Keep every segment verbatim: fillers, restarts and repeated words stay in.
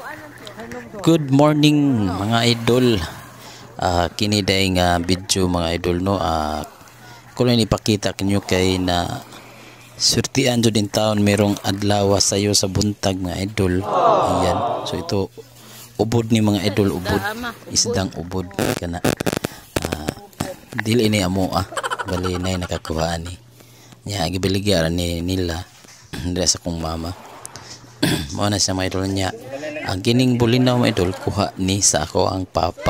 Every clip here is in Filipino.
Good morning mga idol. Uh, kini day nga video mga idol no. Uh, kuno ni ipakita kanyo kay na surtian jud din taon merong adlaw sayo sa buntag mga idol. Ayan. So ito ubod ni mga idol, ubod. Isdang ubod kana. Uh, dili ini amo ah. Bali na nakakuha ni. Nya gibiligya ni nila dira sa kong mama. Mao na siya mga idol niya. Ang kining bulinaw mga idol kuha ni sa ako ang papa.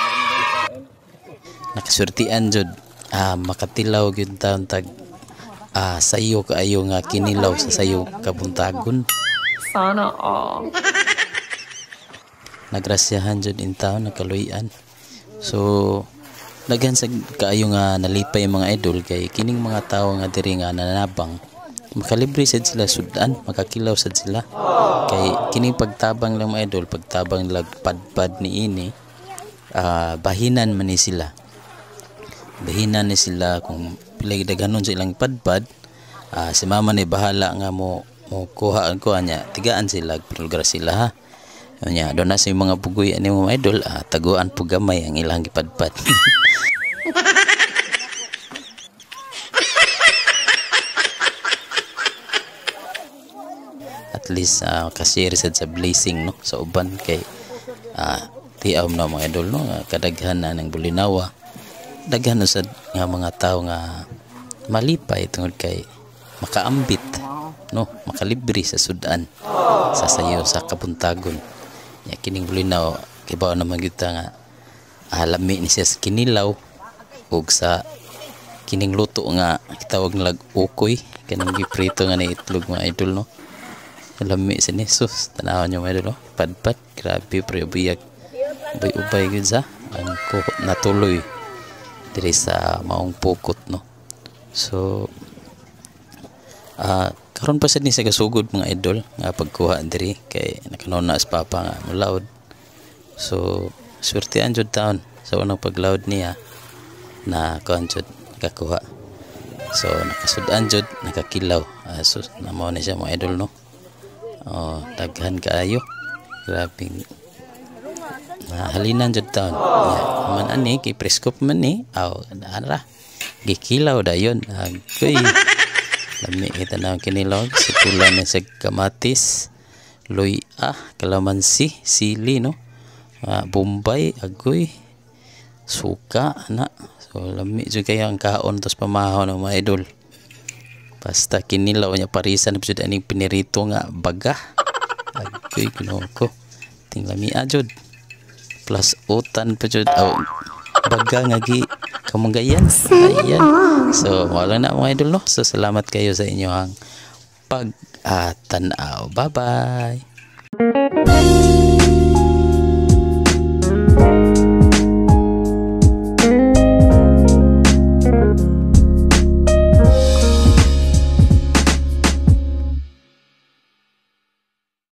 Nakasurtian jud ah, makatilaw gyud taon tag ah, sayo kaayo nga kinilaw sa sayo kabuntagon. Sana all. Nagrasyahan jud in taon nakaluyan. So daghan sa kaayo nga nalipay mga idol kay kining mga tawo nga diri nga nanabang makalibre sad sila sudan, makakilaw sad sila. Kay kining pagtabang lang mga idol, pagtabang lag padpad ni ini, uh, bahinan man ni sila. Bahinan ni sila kung pilay daghanon sa ilang padpad, uh, si mama ni bahala nga mo mo kuhaan ko anya, tigaan sila, lugar sila ha. Nya do na sa mga bugoy ani mga idol, uh, taguan po gamay ang ilang gipadpad. At least uh, kasi sad sa blessing no sa uban kay uh, tiaw na mga idol no kadaghan na ng bulinawa, daghan sad nga mga tao nga malipay tungod kay makaambit no, makalibre sa sudan sa sayo sa kabuntagon. Ya kining bulinaw kay bao naman gyud nga alami ni siya sa kinilaw ug sa kining luto nga kitawag nilag ukoy kanang giprito nga na itlog mga idol no. Lami sini sus tanawan nyo mga idol no? Padpad grabe pre buyag ubay-ubay gud sa ang kuhot natuloy diri sa maong pukot no. So uh, karon pa sad ni sa gasugod mga idol nga pagkuha diri kay nakanaon na sa papa nga mulawd. So swertean jud taon sa unang paglaud niya na kuan jud nakakuha. So nakasudan jud nakakilaw. Uh, so namo na siya mga idol no. Oh, daghan kaayo. Grabing ah, halinan jud taon. Yeah. Man ani kay preskop man ni. Aw, ara. Gikilaw dayon. Agoy. Lami kita na kinilaw sa tulan na sa kamatis, luya, kalamansi, sili no. Ah, Bombay, agoy. Suka na. So lami jud kay ang kaon tos pamahaw ng mga idol. Basta kinilaw niya parisan na aning pinirito nga baga. Agoy kuno ko. Tinglami ajud. Plus utan pa jud aw baga nga gi kamanggayan. Ayan. So wala na mga idol no. So salamat kayo sa inyong pag uh, tanaw. Bye bye.